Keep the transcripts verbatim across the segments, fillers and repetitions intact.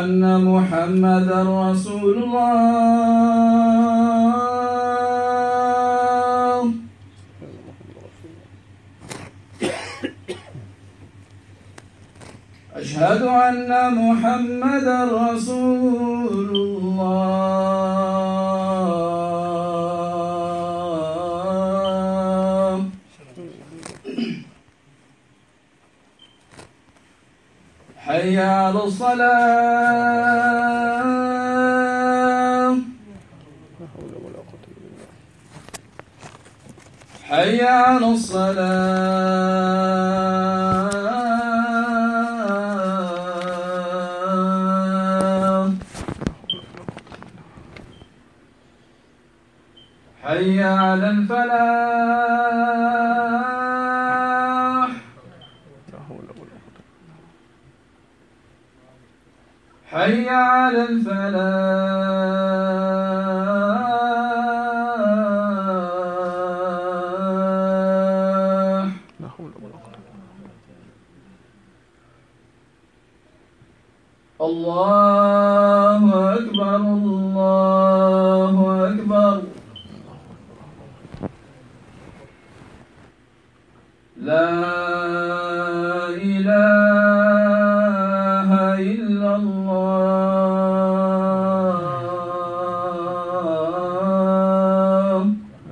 أن محمدا رسول الله. أشهد أن محمدا رسول الله. حي على الصلاة. حي على الصلاة. حي على الفلاح. حي على الفلاح. الله أكبر الله أكبر. لا إله إلا الله.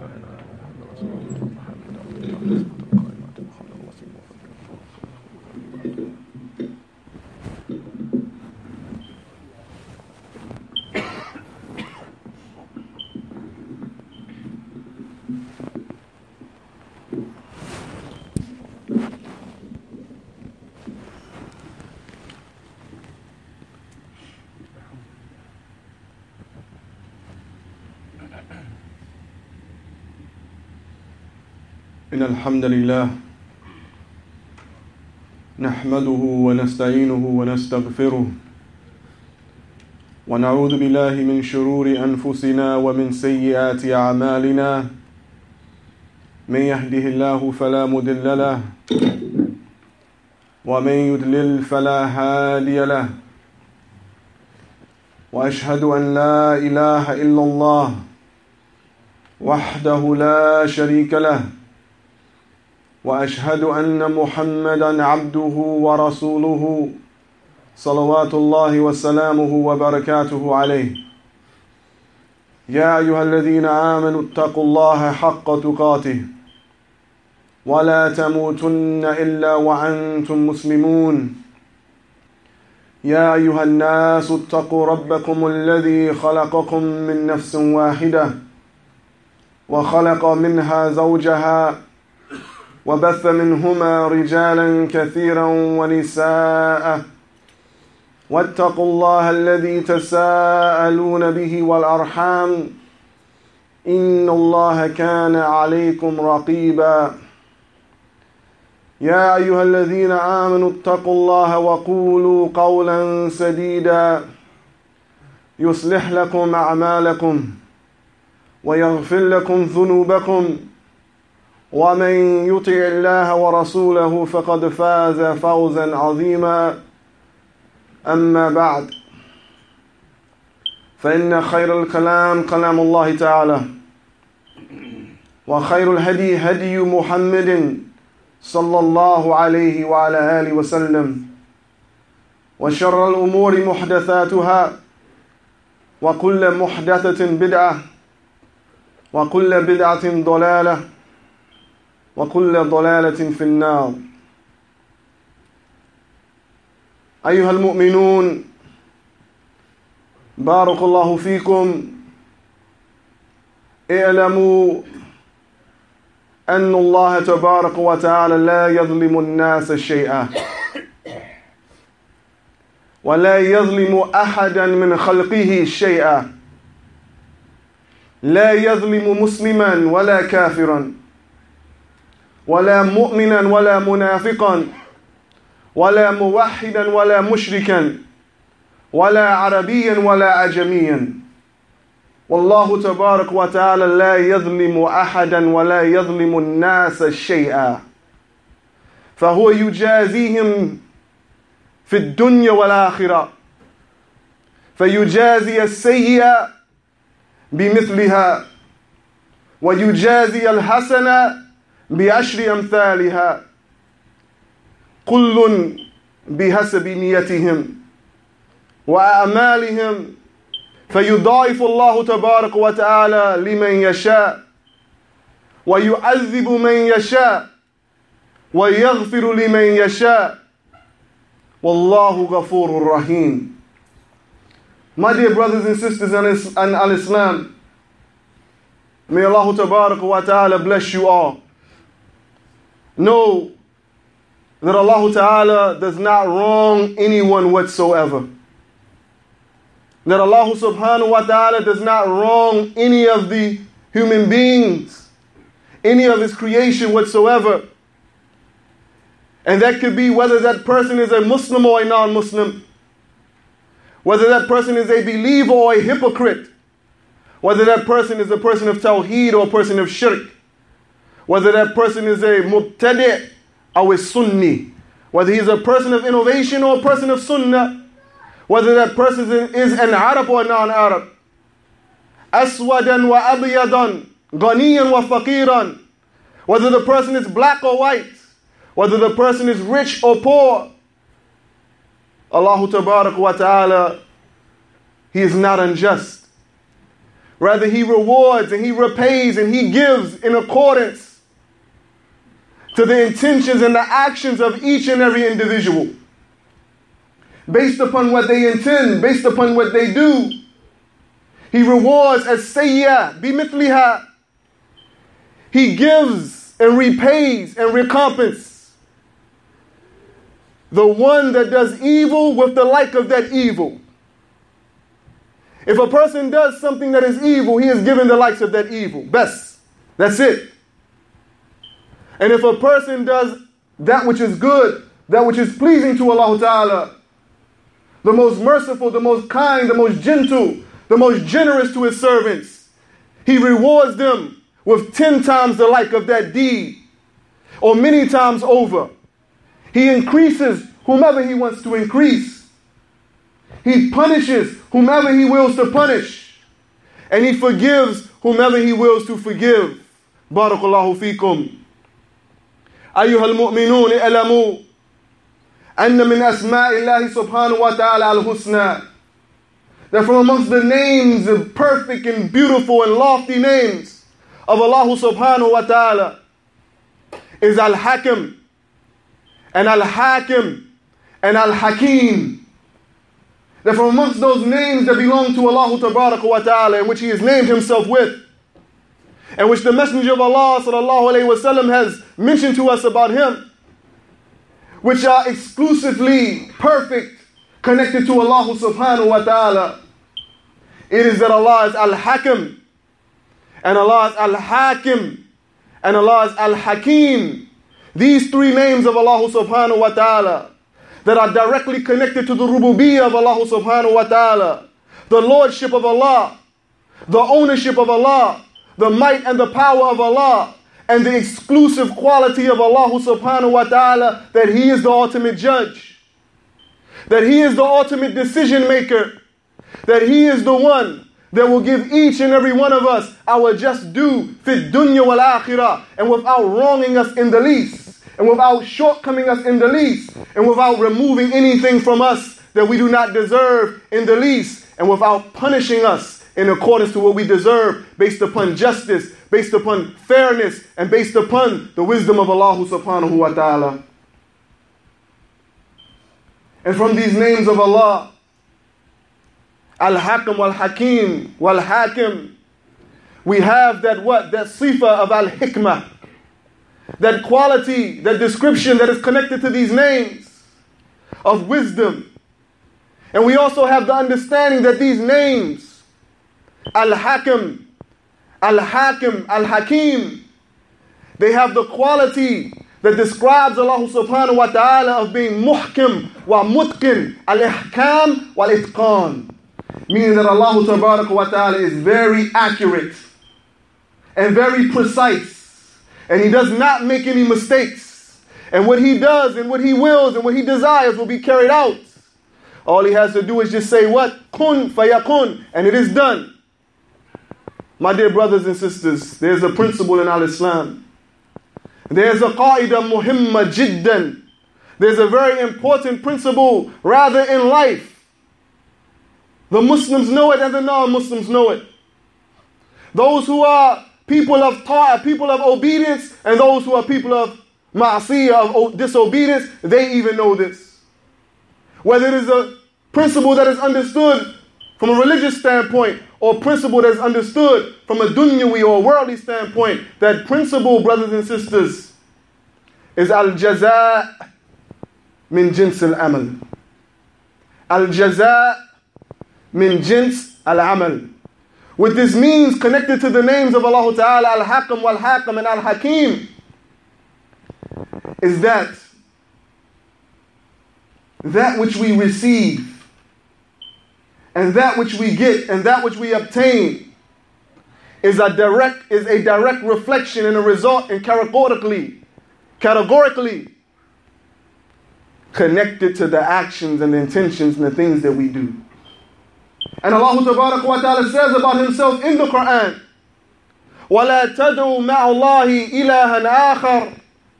إن الحمد لله نحمده ونستعينه ونستغفره ونعوذ بالله من شرور أنفسنا ومن سيئات أعمالنا. من يهده الله فلا مضل له ومن يضلل فلا هادي له. وأشهد أن لا إله إلا الله وحده لا شريك له. وأشهد أن محمدًا عبده ورسوله صلوات الله وسلامه وبركاته عليه. يا أيها الذين آمنوا اتقوا الله حق تقاته ولا تموتن إلا وأنتم مسلمون. يا أيها الناس اتقوا ربكم الذي خلقكم من نفس واحدة وخلق منها زوجها وبث منهما رجالا كثيرا ونساء. واتقوا الله الذي تساءلون به والأرحام إن الله كان عليكم رقيبا. يا أيها الذين آمنوا اتقوا الله وقولوا قولا سديدا يصلح لكم أعمالكم ويغفر لكم ذنوبكم. ومن يطع الله ورسوله فقد فاز فوزا عظيما. أما بعد، فإن خير الكلام كلام الله تعالى، وخير الهدي هدي محمد صلى الله عليه وعلى آله وسلم، وشر الأمور محدثاتها، وكل محدثة بدعة، وكل بدعة ضلالة، وكل ضلالة في النار. أيها المؤمنون، بارك الله فيكم. اعلموا أن الله تبارك وتعالى لا يظلم الناس شيئا، ولا يظلم أحدا من خلقه شيئا. لا يظلم مسلما ولا كافرا، ولا مؤمنا ولا منافقا، ولا موحدا ولا مشركا، ولا عربيا ولا عجميا. والله تبارك وتعالى لا يظلم أحدا ولا يظلم الناس شيئا، فهو يجازيهم في الدنيا والآخرة فيجازي السيئة بمثلها ويجازي الحسنة بعشر أمثالها كل بحسب نيتهم وأعمالهم فيضاعف الله تبارك وتعالى لمن يشاء ويعذب من يشاء ويغفر لمن يشاء والله غفور رحيم. My dear brothers and sisters in Al-Islam, may Allah Tabarak wa Ta'ala bless you all. Know that Allah Ta'ala does not wrong anyone whatsoever. That Allah Subhanahu wa Ta'ala does not wrong any of the human beings, any of His creation whatsoever. And that could be whether that person is a Muslim or a non-Muslim, whether that person is a believer or a hypocrite, whether that person is a person of Tawheed or a person of Shirk, whether that person is a Mubtadi' or a Sunni, whether he's a person of innovation or a person of Sunnah, whether that person is an Arab or a non-Arab, Aswadan wa Abiyadan, Ghaniyan wa Faqiran, whether the person is black or white, whether the person is rich or poor, Allah Tabarak wa Ta'ala, He is not unjust. Rather, He rewards and He repays and He gives in accordance to the intentions and the actions of each and every individual. Based upon what they intend, based upon what they do, He rewards as sayyah, bimithliha. He gives and repays and recompenses the one that does evil with the like of that evil. If a person does something that is evil, he is given the likes of that evil. Best. That's it. And if a person does that which is good, that which is pleasing to Allah Ta'ala, the most merciful, the most kind, the most gentle, the most generous to His servants, He rewards them with ten times the like of that deed, or many times over. He increases whomever He wants to increase. He punishes whomever He wills to punish. And He forgives whomever He wills to forgive. Barakallahu feekum. أيها المؤمنون اعلموا أن من أسماء الله سبحانه وتعالى الحسنى, that from amongst the names of perfect and beautiful and lofty names of Allah subhanahu wa ta'ala is Al-Hakim and Al-Hakim and Al-Hakim. That from amongst those names that belong to Allah Tabaraka wa Ta'ala, in which He has named Himself with, and which the Messenger of Allah sallallahu alayhi wa sallam has mentioned to us about Him, which are exclusively perfect, connected to Allah subhanahu wa ta'ala, it is that Allah is Al-Hakim, and Allah is Al-Hakim, and Allah is Al-Hakim. These three names of Allah subhanahu wa ta'ala that are directly connected to the rububiyyah of Allah subhanahu wa ta'ala, the lordship of Allah, the ownership of Allah, the might and the power of Allah, and the exclusive quality of Allah subhanahu wa ta'ala, that He is the ultimate judge, that He is the ultimate decision maker, that He is the one that will give each and every one of us our just due, fit dunya wal akhirah, and without wronging us in the least, and without shortcoming us in the least, and without removing anything from us that we do not deserve in the least, and without punishing us in accordance to what we deserve, based upon justice, based upon fairness, and based upon the wisdom of Allah subhanahu wa ta'ala. And from these names of Allah, Al-Hakim wal-Hakim wal-Hakim, we have that what? That sifa of Al-Hikmah, that quality, that description that is connected to these names of wisdom. And we also have the understanding that these names, Al-Hakim, Al-Hakim, Al-Hakim, they have the quality that describes Allah subhanahu wa ta'ala of being muhkim wa mutqin, al-ihkam wal-itqan. Meaning that Allah tabarak wa ta'ala is very accurate and very precise. And He does not make any mistakes. And what He does and what He wills and what He desires will be carried out. All he has to do is just say what? Kun fayakun, and it is done. My dear brothers and sisters, there's a principle in al-Islam. There's a qaida muhimma jiddan. There's a very important principle rather in life. The Muslims know it and the non-Muslims know it. Those who are people of ta'ah, people of obedience, and those who are people of ma'asiyah, of disobedience, they even know this. Whether it is a principle that is understood from a religious standpoint or a principle that is understood from a dunyawi or worldly standpoint, that principle, brothers and sisters, is al-jaza' min jins al-amal. Al-jaza' min jins al-amal. What this means, connected to the names of Allah Ta'ala, Al-Hakam, Wal-Hakam, and Al-Hakim, is that that which we receive and that which we get and that which we obtain is a direct is a direct reflection and a result and categorically categorically connected to the actions and the intentions and the things that we do. And Allah Tabarak wa Ta'ala says about himself in the Quran, وَلَا تَدْعُوا مَعَ اللَّهِ إِلَهًا آخَرَ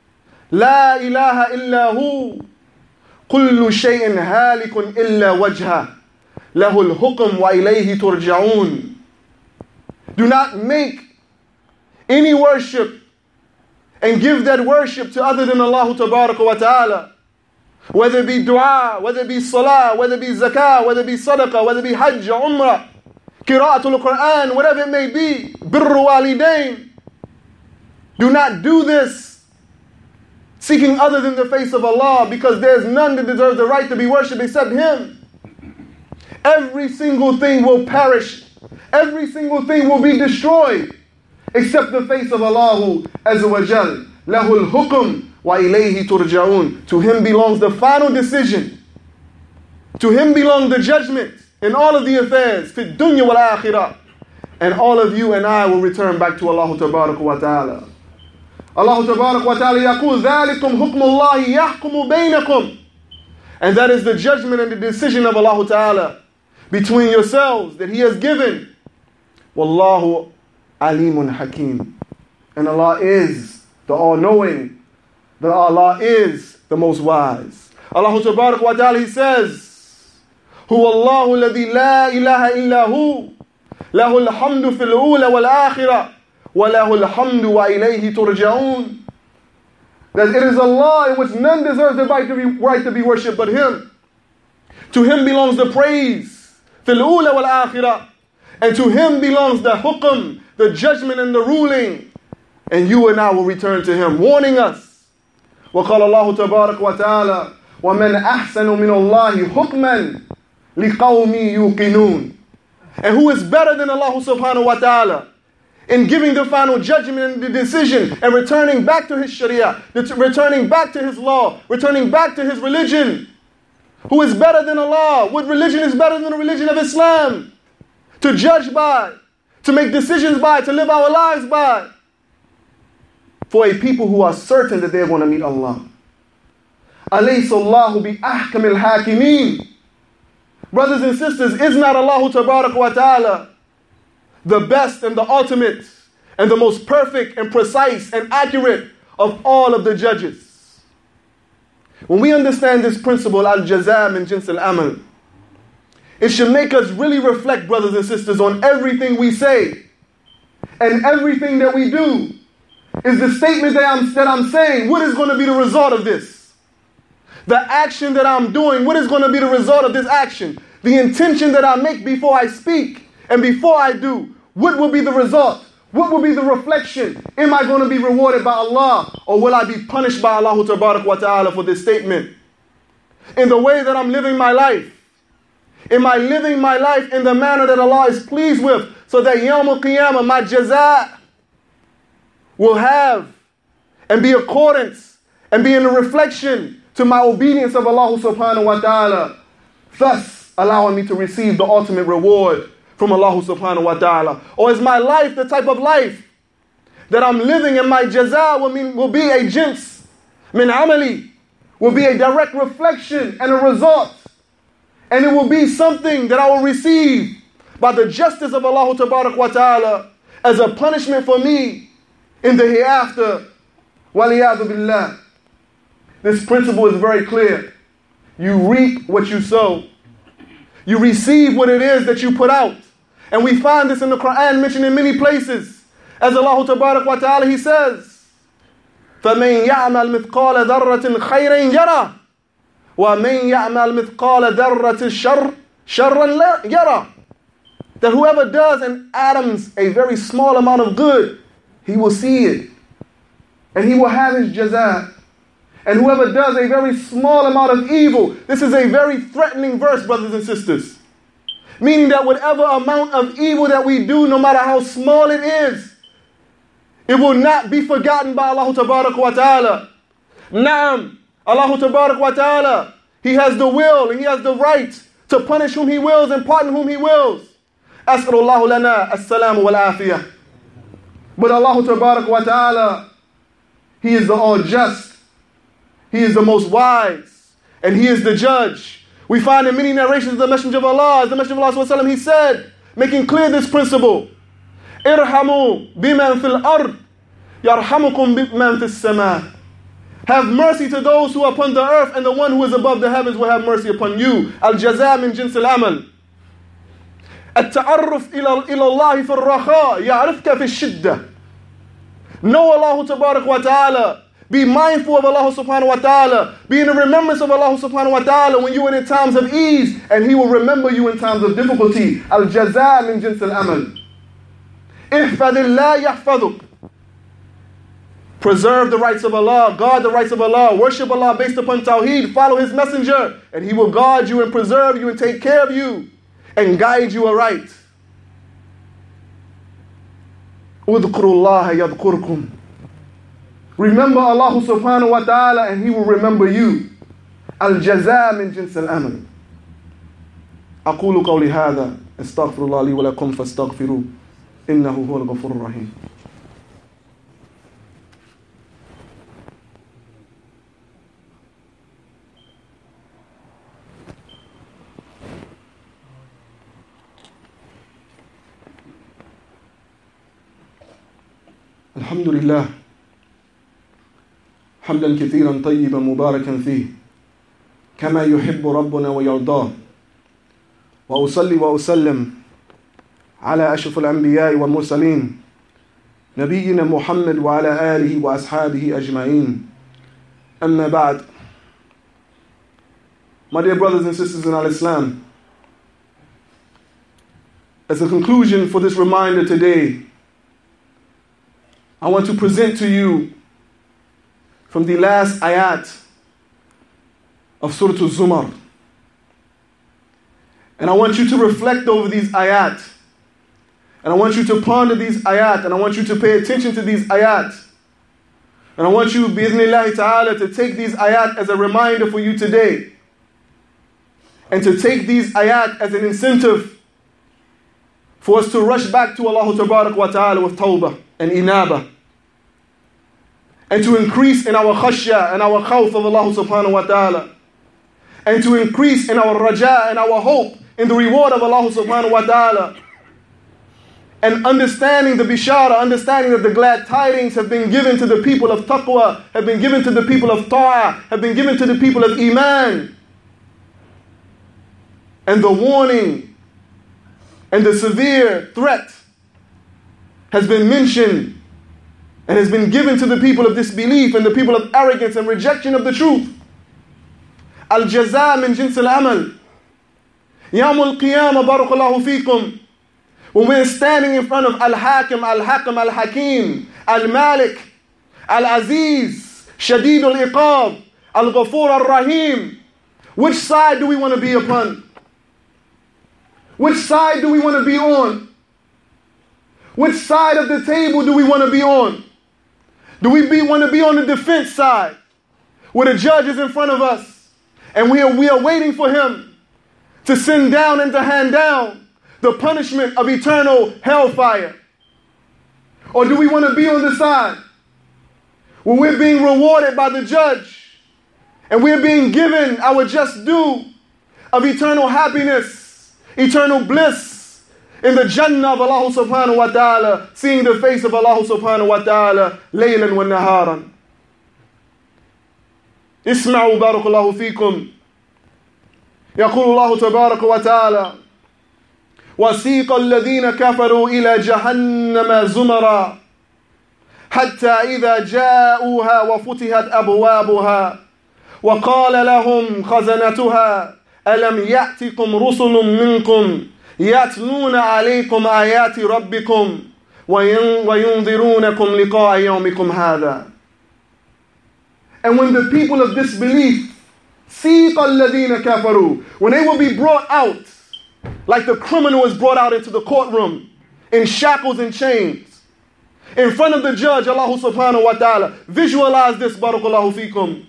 لَا إِلَهَ إِلَّا هُوَ كُلُّ شَيْءٍ هَالِكٌ إِلَّا وَجْهَهُ لَهُ الْحُكْمُ وَإِلَيْهِ تُرْجَعُونَ. Do not make any worship and give that worship to other than Allah Tabarak wa Ta'ala. Whether it be dua, whether it be salah, whether it be zakah, whether it be sadaqah, whether it be hajj, umrah, qira'atul Quran, whatever it may be, birru walidain. Do not do this seeking other than the face of Allah, because there's none that deserves the right to be worshipped except Him. Every single thing will perish. Every single thing will be destroyed except the face of Allah Azza wa Jal. Lahul hukm wa ilayhi turja'un. To Him belongs the final decision. To Him belongs the judgment in all of the affairs, fi dunya wal akhirah. And all of you and I will return back to Allah Tabarak wa Ta'ala. Allah Tabarak wa Ta'ala yaqul, ذَلِكُمْ حُكْمُ اللَّهِ يَحْكُمُ بَيْنَكُمْ. And that is the judgment and the decision of Allah Ta'ala between yourselves that He has given. Wallahu alimun hakim. And Allah is the all-knowing. That Allah is the most wise. Allah Tabarak wa Ta'ala, He says, Huwa Allahu alladhi la ilaha illa hu, lahu alhamdu fil ula wal akhirah, wa lahu alhamdu wa ilayhi turja'un. That it is Allah in which none deserves the right to be, right to be worshipped but Him. To Him belongs the praise, fil ula wal akhirah, and to Him belongs the hukm, the judgment and the ruling. And you and I will return to Him, warning us. وقال الله تبارك وتعالى ومن أحسن من الله حكما لقوم يوقنون. And who is better than Allah subhanahu wa ta'ala in giving the final judgment and the decision and returning back to His sharia, returning back to His law, returning back to His religion? Who is better than Allah? What religion is better than the religion of Islam? To judge by, to make decisions by, to live our lives by. For a people who are certain that they're going to meet Allah. أَلَيْسَ اللَّهُ بِأَحْكَمِ الْحَاكِمِينَ. Brothers and sisters, is not Allah Tabarak wa Ta'ala the best and the ultimate and the most perfect and precise and accurate of all of the judges? When we understand this principle, al-jaza' min jins al-amal, it should make us really reflect, brothers and sisters, on everything we say and everything that we do. Is the statement that I'm, that I'm saying, what is going to be the result of this? The action that I'm doing, what is going to be the result of this action? The intention that I make before I speak and before I do, what will be the result? What will be the reflection? Am I going to be rewarded by Allah, or will I be punished by Allah Tabarak wa Ta'ala for this statement? In the way that I'm living my life, am I living my life in the manner that Allah is pleased with, so that Yawm al-Qiyamah, my jaza' will have and be accordance and be in a reflection to my obedience of Allah subhanahu wa ta'ala, thus allowing me to receive the ultimate reward from Allah subhanahu wa ta'ala? Or is my life the type of life that I'm living, and my jaza will, mean, will be a jins min amali, will be a direct reflection and a result And it will be something that I will receive by the justice of Allah Tabarak wa Ta'ala as a punishment for me in the hereafter. Waliyadu billah. This principle is very clear. You reap what you sow. You receive what it is that you put out. And we find this in the Quran mentioned in many places. As Allah Tabarak wa Ta'ala, He says, فَمَنْ يَعْمَلْ مِثْقَالَ ذَرَّةٍ خَيْرًا يَرَى وَمَنْ يَعْمَلْ مِثْقَالَ ذَرَّةٍ شَرٍّ شَرًّا يَرَى. That whoever does an atom's, a very small amount of good, he will see it. And he will have his jaza. And whoever does a very small amount of evil, this is a very threatening verse, brothers and sisters. Meaning that whatever amount of evil that we do, no matter how small it is, it will not be forgotten by Allah Tabarak wa Ta'ala. Naam, Allah Tabarak wa Ta'ala, He has the will and He has the right to punish whom He wills and pardon whom He wills. As'alullahu lana as-salamu wal afiyah. But Allah Tabarak wa Ta'ala, He is the all-just. He is the most wise. And He is the judge. We find in many narrations of the Messenger of Allah, as the Messenger of Allah he said, making clear this principle, Irhamu biman fil ard, yarhamukum biman fis sama. Have mercy to those who are upon the earth, and the one who is above the heavens will have mercy upon you. Al-jaza min jins al-amal. At-ta'arruf ila Allah fi al-rakha, ya'rifka fi al-shiddah. Know Allah Tabarak wa Ta'ala. Be mindful of Allah subhanahu wa ta'ala. Be in the remembrance of Allah subhanahu wa ta'ala when you are in times of ease, and He will remember you in times of difficulty. Al-jaza min jins al-amal. Ihfadillah yahfaduk. Preserve the rights of Allah, guard the rights of Allah, worship Allah based upon Tawheed, follow His messenger, and He will guard you and preserve you and take care of you and guide you aright. Udhkurullaha yadhkurkum. Remember Allah subhanahu wa ta'ala and He will remember you. Al-jaza min jins al-amal. أقول قولي هذا استغفر الله لي ولكم فاستغفروه إنه هو الغفور الرحيم. الحمد لله حمدا كثيرا طيبا مباركا فيه كما يحب ربنا ويرضاه وأصلي وأسلم على أشرف الأنبياء والمرسلين نبينا محمد وعلى آله وأصحابه أجمعين أما بعد. My dear brothers and sisters in Al-Islam, as a conclusion for this reminder today, I want to present to you from the last ayat of Surah Al-Zumar. And I want you to reflect over these ayat. And I want you to ponder these ayat. And I want you to pay attention to these ayat. And I want you, bi'idhnillahi ta'ala, to take these ayat as a reminder for you today. And to take these ayat as an incentive for us to rush back to Allah Tabarak wa Ta'ala with tawbah and inabah. And to increase in our khashya and our khawf of Allah subhanahu wa ta'ala. And to increase in our raja and our hope in the reward of Allah subhanahu wa ta'ala. And understanding the bishara, understanding that the glad tidings have been given to the people of taqwa, have been given to the people of ta'ah, have been given to the people of iman. And the warning and the severe threat has been mentioned and has been given to the people of disbelief and the people of arrogance and rejection of the truth. Al-jaza min jins al-amal. Yawm al-qiyamah barakallahu fikum. When we're standing in front of Al-Hakim, Al-Hakim, Al-Hakim, Al-Malik, Al-Aziz, Shadid al-Iqab, Al-Ghafur al-Rahim, which side do we want to be upon? Which side do we want to be on? Which side of the table do we want to be on? Do we be, want to be on the defense side, where the judge is in front of us, and we are, we are waiting for him to send down and to hand down the punishment of eternal hellfire? Or do we want to be on the side where we're being rewarded by the judge, and we're being given our just due, of eternal happiness, eternal bliss in the Jannah of Allah subhanahu wa ta'ala, seeing the face of Allah subhanahu wa ta'ala, laylan wa naharan. اسمعوا بارك الله فيكم. يقول الله تبارك وتعالى: وسيق الذين كفروا إلى جهنم زمرا حتى إذا جاءوها وفتحت أبوابها وقال لهم خزنتها ألم يأتكم رسل منكم يتلون عليكم آيات ربكم وينذرونكم لقاء يومكم هذا. And when the people of disbelief, سيق الذين كفروا, when they will be brought out, like the criminal is brought out into the courtroom in shackles and chains, in front of the judge, Allah subhanahu wa ta'ala. Visualize this, barakallahu feekum.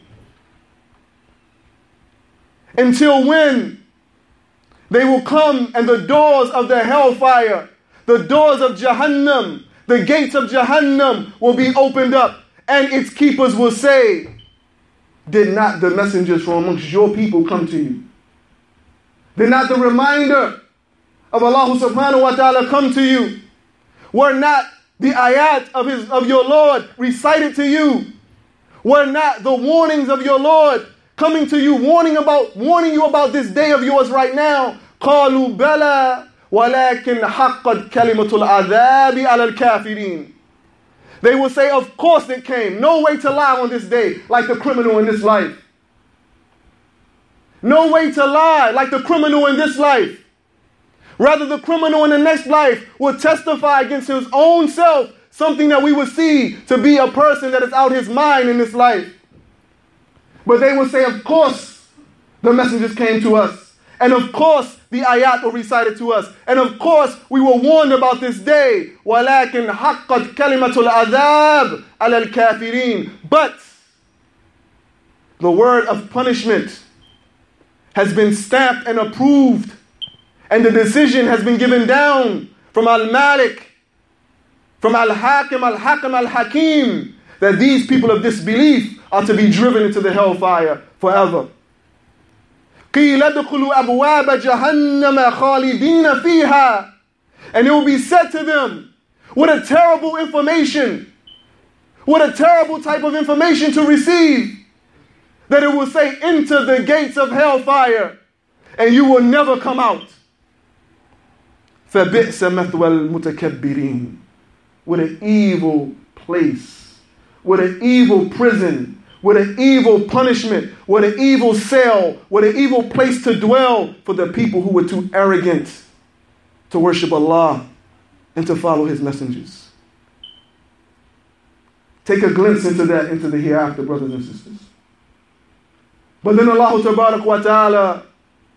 Until when they will come and the doors of the hellfire, the doors of Jahannam, the gates of Jahannam will be opened up, and its keepers will say, did not the messengers from amongst your people come to you? Did not the reminder of Allah subhanahu wa ta'ala come to you? Were not the ayat of his of your Lord recited to you? Were not the warnings of your Lord coming to you, warning about warning you about this day of yours right now? قالوا بلى ولكن حقت كلمة العذاب على الكافرين. They will say, of course it came. No way to lie on this day, like the criminal in this life. No way to lie like the criminal in this life. Rather, the criminal in the next life will testify against his own self, something that we would see to be a person that is out his mind in this life. But they will say, of course, the messengers came to us. And of course, the ayat were recited to us. And of course, we were warned about this day. وَلَكِنْ حَقَّتْ كَلِمَةُ الْعَذَابِ عَلَى الْكَافِرِينَ. But the word of punishment has been stamped and approved. And the decision has been given down from Al-Malik, from Al-Hakim, Al-Hakim, Al-Hakim, that these people of disbelief are to be driven into the hellfire forever. قِيلَ ادْخُلُوا أَبْوَابَ جَهَنَّمَ خَالِدِينَ فِيهَا. And it will be said to them, what a terrible information, what a terrible type of information to receive, that it will say, enter the gates of hellfire, and you will never come out. فَبِئْسَ مَثْوَى الْمُتَكَبِّرِينَ. What an evil place, what an evil prison, what an evil punishment, what an evil cell, what an evil place to dwell for the people who were too arrogant to worship Allah and to follow His messengers. Take a glimpse into that, into the hereafter, brothers and sisters. But then Allah Tabarak wa Ta'ala,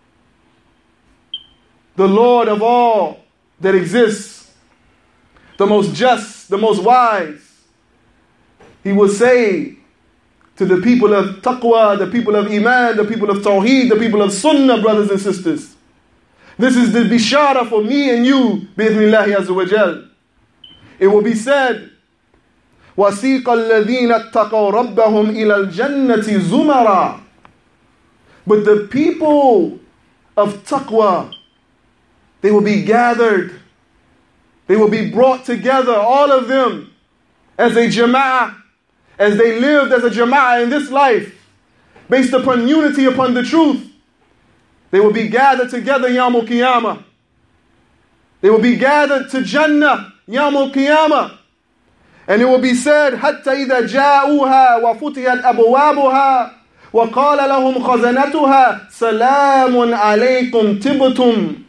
the Lord of all that exists, the most just, the most wise, He will say to the people of taqwa, the people of iman, the people of tawheed, the people of sunnah, brothers and sisters, this is the bishara for me and you, bi'idhnillahi azza wa jal. It will be said, وَسِيقَ الَّذِينَ اتَّقَوْا رَبَّهُمْ إِلَى الْجَنَّةِ زُمَرًا. But the people of taqwa, they will be gathered, they will be brought together, all of them, as a jama'ah, as they lived as a jama'ah in this life, based upon unity upon the truth. They will be gathered together Yawmul Qiyamah. They will be gathered to Jannah Yawmul Qiyamah. And it will be said, حَتَّى إِذَا جَاءُوهَا وَفُتِحَتْ أَبْوَابُهَا وَقَالَ لَهُمْ خَزَنَتُهَا سَلَامٌ عَلَيْكُمْ تِبْتُمْ.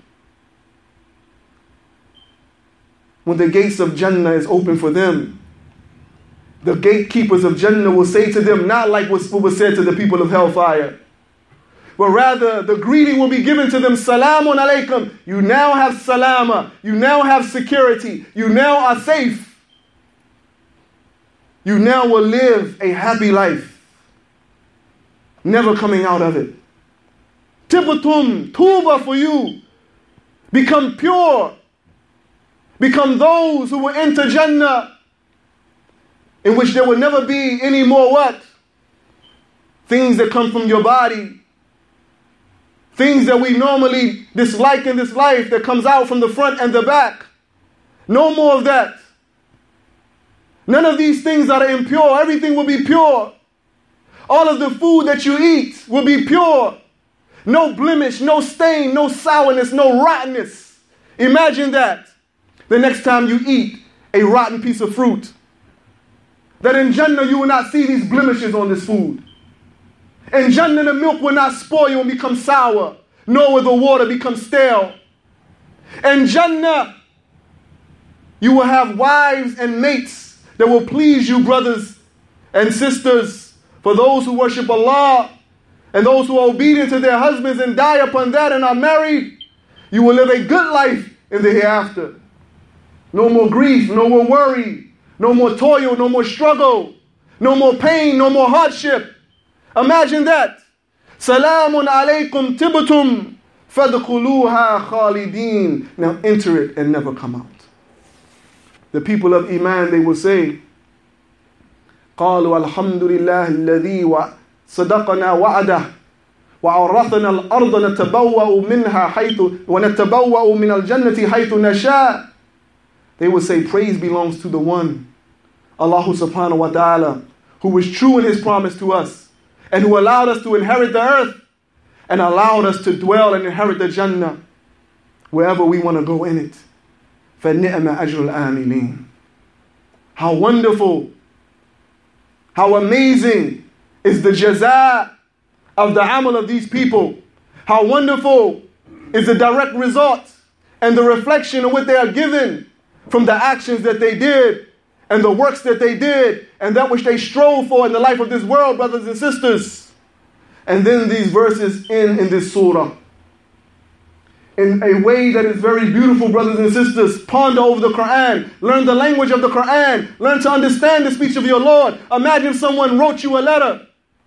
When the gates of Jannah is open for them, the gatekeepers of Jannah will say to them, not like what was said to the people of hellfire, but rather the greeting will be given to them, Salamun alaykum. You now have salama. You now have security. You now are safe. You now will live a happy life, never coming out of it. Tibatum, tuba for you. Become pure. Become those who will enter Jannah, in which there will never be any more what? Things that come from your body. things that we normally dislike in this life that comes out from the front and the back. No more of that. None of these things that are impure. Everything will be pure. All of the food that you eat will be pure. No blemish, no stain, no sourness, no rottenness. Imagine that. The next time you eat a rotten piece of fruit, that in Jannah you will not see these blemishes on this food. In Jannah the milk will not spoil and become sour, nor will the water become stale. In Jannah you will have wives and mates that will please you, brothers and sisters. For those who worship Allah and those who are obedient to their husbands and die upon that and are married, you will live a good life in the hereafter. No more grief, no more worry, no more toil, no more struggle, no more pain, no more hardship. Imagine that. Salamun alaykum tibtum fadkhuluha khalidin. Now enter it and never come out. The people of Iman, they will say, قالوا الحمد لله الذي صدقنا وعده وعرثنا الأرض نتبوأ منها حيث ونتبوأ من الجنة حيث نشاء. They will say, praise belongs to the one, Allah subhanahu wa ta'ala, who was true in his promise to us and who allowed us to inherit the earth and allowed us to dwell and inherit the Jannah wherever we want to go in it. فَنِعْمَ أَجْرُ الْآمِلِينَ. How wonderful, how amazing is the jaza of the amal of these people. How wonderful is the direct result and the reflection of what they are given from the actions that they did and the works that they did and that which they strove for in the life of this world, brothers and sisters. And then these verses end in this surah in a way that is very beautiful, brothers and sisters. Ponder over the Quran. Learn the language of the Quran. Learn to understand the speech of your Lord. Imagine someone wrote you a letter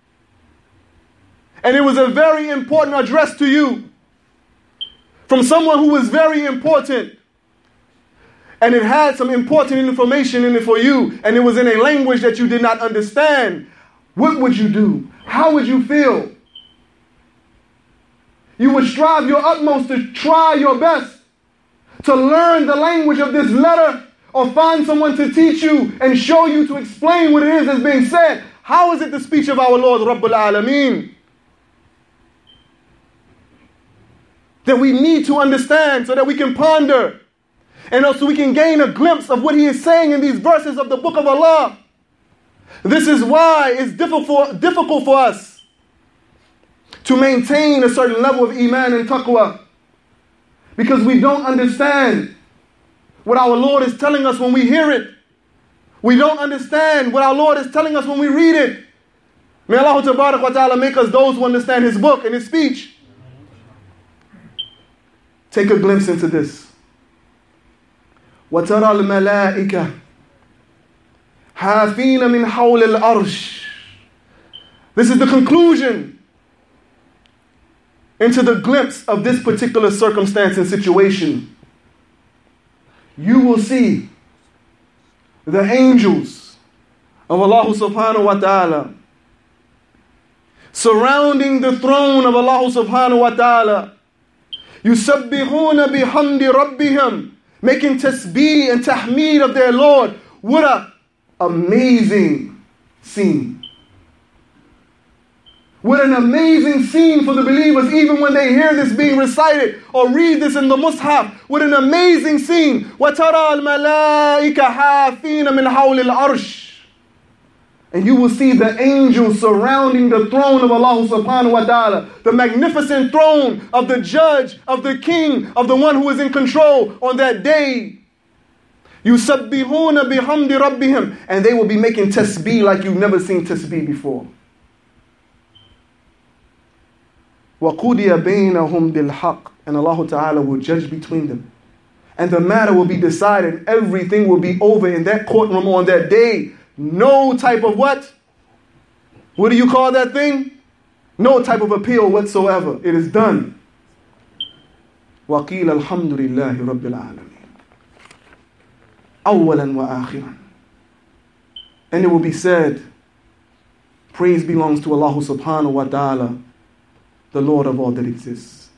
and it was a very important address to you from someone who was very important. And it had some important information in it for you, and it was in a language that you did not understand. What would you do? How would you feel? You would strive your utmost to try your best to learn the language of this letter, or find someone to teach you and show you, to explain what it is that's being said. How is it the speech of our Lord Rabbul Alameen that we need to understand so that we can ponder? And also we can gain a glimpse of what he is saying in these verses of the book of Allah. This is why it's difficult, difficult for us to maintain a certain level of iman and taqwa. Because we don't understand what our Lord is telling us when we hear it. We don't understand what our Lord is telling us when we read it. May Allah Tabarak wa Ta'ala make us those who understand his book and his speech. Take a glimpse into this. وَتَرَى الْمَلَائِكَةَ حَافِينَ مِنْ حَوْلِ الْأَرْشِ. This is the conclusion into the glimpse of this particular circumstance and situation. You will see the angels of Allah subhanahu wa ta'ala surrounding the throne of Allah subhanahu wa ta'ala. يُسَبِّحُونَ بِحَمْدِ رَبِّهِمْ, making tasbih and tahmeed of their Lord. What an amazing scene. What an amazing scene for the believers, even when they hear this being recited or read this in the Mus'haf. What an amazing scene. وَتَرَى الْمَلَائِكَ حَافِينَ مِنْ حَوْلِ الْعَرْشِ. And you will see the angels surrounding the throne of Allah subhanahu wa ta'ala, the magnificent throne of the judge, of the king, of the one who is in control on that day. يُسَبِّحُونَ بِحَمْدِ رَبِّهِمْ. And they will be making tasbih like you've never seen tasbih before. وَقُضِيَ بَيْنَهُمْ بِالْحَقِّ. And Allah ta'ala will judge between them. And the matter will be decided. Everything will be over in that courtroom on that day. No type of what? What do you call that thing? No type of appeal whatsoever. It is done. وَقِيلَ الْحَمْدُ لِلَّهِ رَبِّ الْعَالَمِينَ أَوَّلًا وَآخِرًا. And it will be said, praise belongs to Allah subhanahu wa ta'ala, the Lord of all that exists.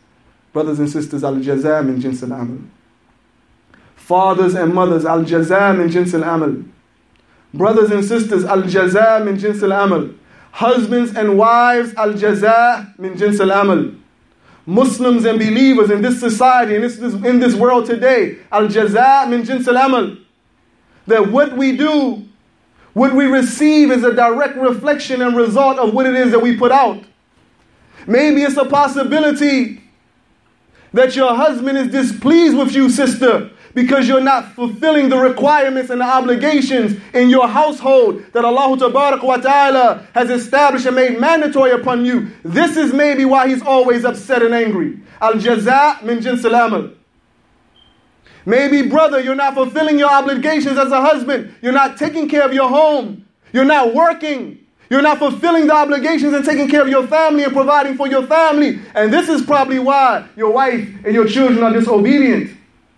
Brothers and sisters, al-jaza min jins al-amal. Fathers and mothers, al-jaza min jins al-amal. Brothers and sisters, al-jaza min jins al-amal. Husbands and wives, al-jaza min jins al-amal. Muslims and believers in this society, in this, in this world today, al-jaza min jins al-amal. That what we do, what we receive is a direct reflection and result of what it is that we put out. Maybe it's a possibility that your husband is displeased with you, sister, because you're not fulfilling the requirements and the obligations in your household that Allah wa ta'ala has established and made mandatory upon you. This is maybe why he's always upset and angry. Al-jaza min jins al-amal. Maybe, brother, you're not fulfilling your obligations as a husband. You're not taking care of your home. You're not working. You're not fulfilling the obligations and taking care of your family and providing for your family. And this is probably why your wife and your children are disobedient.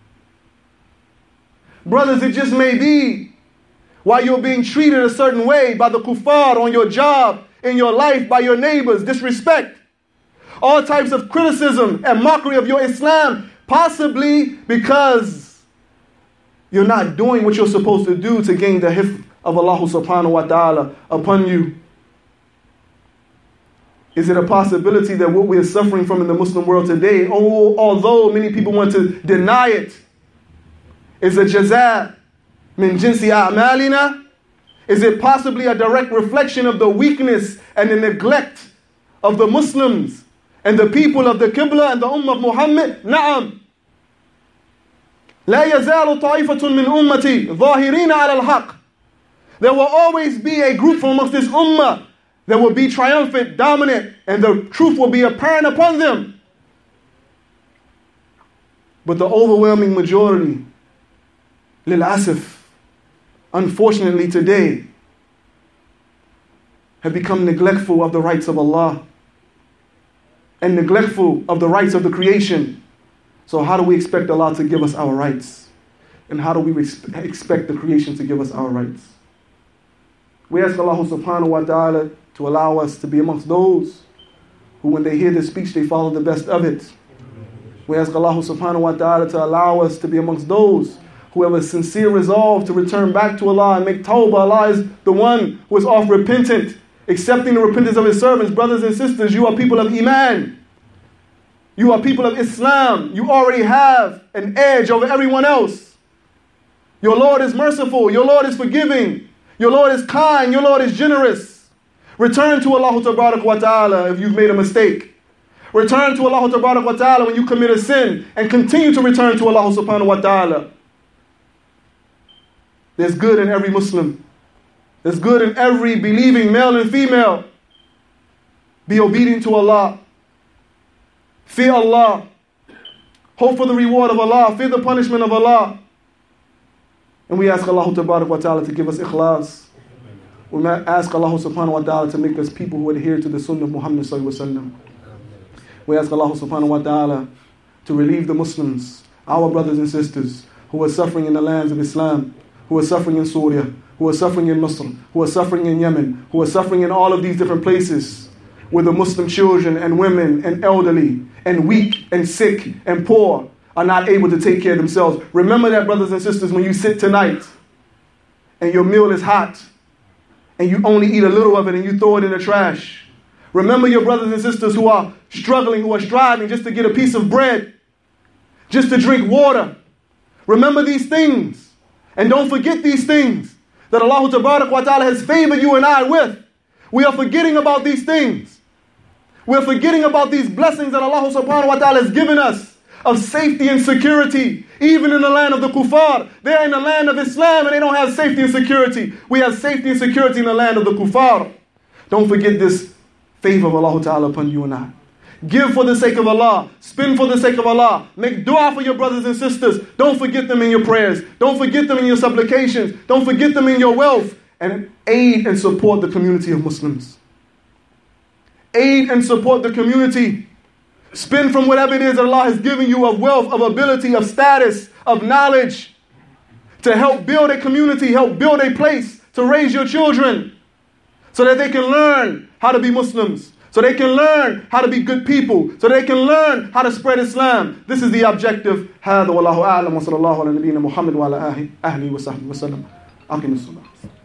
Brothers, it just may be why you're being treated a certain way by the kuffar on your job, in your life, by your neighbors, disrespect, all types of criticism and mockery of your Islam, possibly because you're not doing what you're supposed to do to gain the hifz of Allah subhanahu wa ta'ala upon you. Is it a possibility that what we are suffering from in the Muslim world today, oh, although many people want to deny it, is a jaza min jinsi a'malina? Is it possibly a direct reflection of the weakness and the neglect of the Muslims and the people of the Qibla and the Ummah of Muhammad? Na'am. لا يزال طائفة من أمتي ظاهرين على الحق. There will always be a group from amongst this ummah that will be triumphant, dominant, and the truth will be apparent upon them. But the overwhelming majority, lil'asif, unfortunately today, have become neglectful of the rights of Allah and neglectful of the rights of the creation. So how do we expect Allah to give us our rights? And how do we resp- expect the creation to give us our rights? We ask Allah subhanahu wa ta'ala to allow us to be amongst those who, when they hear this speech, they follow the best of it. We ask Allah subhanahu wa ta'ala to allow us to be amongst those who have a sincere resolve to return back to Allah and make tawbah. Allah is the one who is oft repentant, accepting the repentance of His servants. Brothers and sisters, you are people of Iman. You are people of Islam. You already have an edge over everyone else. Your Lord is merciful. Your Lord is forgiving. Your Lord is kind. Your Lord is generous. Return to Allah wa ta'ala if you've made a mistake. Return to Allah wa ta'ala when you commit a sin, and continue to return to Allah subhanahu wa ta'ala. There's good in every Muslim. There's good in every believing male and female. Be obedient to Allah. Fear Allah. Hope for the reward of Allah. Fear the punishment of Allah. And we ask Allah wa ta'ala to give us ikhlas. We ask Allah subhanahu wa ta'ala to make us people who adhere to the sunnah of Muhammad sallallahu alaihi wasallam. We ask Allah subhanahu wa ta'ala to relieve the Muslims, our brothers and sisters, who are suffering in the lands of Islam, who are suffering in Syria, who are suffering in Misr, who are suffering in Yemen, who are suffering in all of these different places, where the Muslim children and women and elderly and weak and sick and poor are not able to take care of themselves. Remember that, brothers and sisters, when you sit tonight and your meal is hot and you only eat a little of it and you throw it in the trash. Remember your brothers and sisters who are struggling, who are striving just to get a piece of bread, just to drink water. Remember these things. And don't forget these things that Allah wa ta'ala has favored you and I with. We are forgetting about these things. We're forgetting about these blessings that Allah subhanahu wa ta'ala has given us of safety and security. Even in the land of the kuffar, they're in the land of Islam and they don't have safety and security. We have safety and security in the land of the kuffar. Don't forget this favor of Allah ta'ala upon you and I. Give for the sake of Allah. Spend for the sake of Allah. Make dua for your brothers and sisters. Don't forget them in your prayers. Don't forget them in your supplications. Don't forget them in your wealth. And aid and support the community of Muslims. Aid and support the community. Spend from whatever it is that Allah has given you of wealth, of ability, of status, of knowledge, to help build a community, help build a place to raise your children so that they can learn how to be Muslims, so they can learn how to be good people, so they can learn how to spread Islam. This is the objective. هذا والله أعلم وصلى الله على نبينا محمد وعلى آله وصحبه وسلم. أقم الصلاة.